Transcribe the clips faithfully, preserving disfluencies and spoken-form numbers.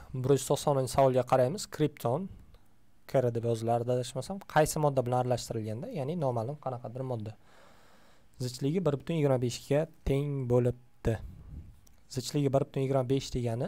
bir yuz to'qsoninchi savolga qaraymiz. Kripton K R deb yozilardi adashmasam, qaysi modda bilan aralashtirilganda, ya'ni noma'lum qanaqadir modda. Zichligi bir butun yigirma besh ga teng bo'libdi. Zichligi bir butun yigirma besh degani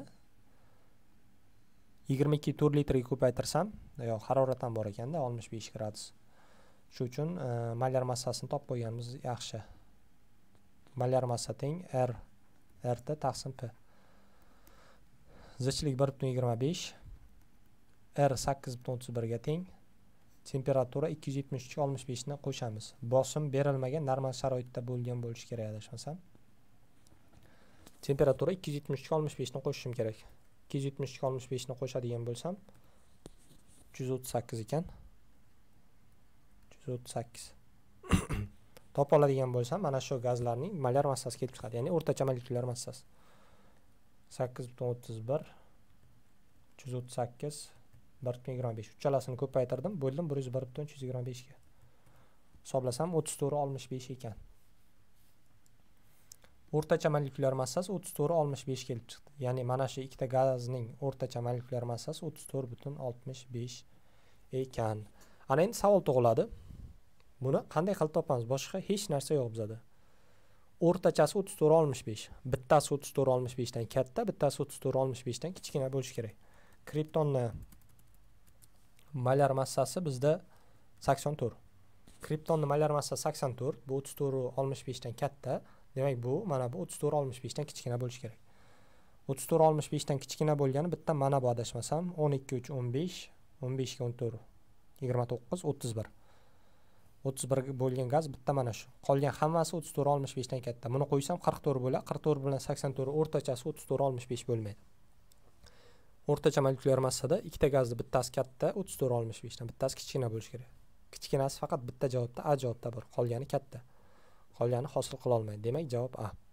yigirma ikki to'rt litrga ko'paytirsam, yo'q, harorat ham bor ekanda, oltmish besh gradus. Shu uchun e, molyar massasini topib qo'yganimiz yaxshi. Molyar massa teng R R T taqsim P. Zichlik bir butun yigirma besh, R sakkiz butun o'ttiz bir ga teng. Temperatura ikki yuz yetmish uch ga oltmish besh ni qo'shamiz. Bosim berilmagan normal sharoitda bo'lgan bo'lishi kerak adashmasam. Temperatura ikki yuz yetmish uch ga oltmish besh ni qo'shishim kerak. ikki yuz yetmish uch ga oltmish besh ni qo'shadigan bo'lsam uch yuz o'ttiz sakkiz ekan. uch yuz o'ttiz sakkiz. Topa oladigan bo'lsam, mana shu gazlarning molyar massasi kelib chiqadi, ya'ni o'rtacha molekulyar massasi. sakkiz butun o'ttiz bir, uch yuz o'ttiz sakkiz, bir butun yigirma besh. Uchalasini ko'paytirdim, bo'ldim bir yuz bir butun uch yuz yigirma besh ga. Hisoblasam o'ttiz to'rt oltmish besh ekan. O'rtacha molekulyar massasi o'ttiz to'rt oltmish besh kelib chiqdi. Ya'ni mana shu ikkita gazning o'rtacha molekulyar massasi o'ttiz to'rt butun oltmish besh ekan. Ana endi savol tug'iladi. Buni qanday qilib topamiz? Boshqa hech narsa yo'q bizda. O'rtachasi o'ttiz to'rt oltmish besh. Bittasi o'ttiz to'rt oltmish besh dan katta, bittasi o'ttiz to'rt oltmish besh dan kichkina bo'lishi kerak. Kriptonni molyar massasi bizda sakson to'rt. Kriptonni molyar massasi sakson to'rt, bu o'ttiz to'rt oltmish besh dan katta. Demak, bu mana bu o'ttiz to'rt oltmish besh dan kichkina bo'lishi kerak. o'ttiz to'rt oltmish besh dan kichkina bo'lgani bitta mana bu adashmasam o'n ikki uch o'n besh, o'n besh ga o'n to'rt, yigirma to'qqiz, o'ttiz bir. o'ttiz bir bo'lgan gaz bitta mana shu. Qolgan hammasi o'ttiz to'rt oltmish besh dan katta. Buni qo'ysam qirq to'rt bo'ladi. qirq to'rt bilan sakson to'rt o'rtachasi o'ttiz to'rt oltmish besh bo'lmaydi. O'rtacha molekulyar massada ikkita gazni bittasi katta, o'ttiz to'rt oltmish besh dan, bittasi kichkina bo'lishi kerak. Kichkinasi faqat bitta javobda A javobda bor, qolgani katta. Qolgani hosil qila olmaydi. Demak, javob A.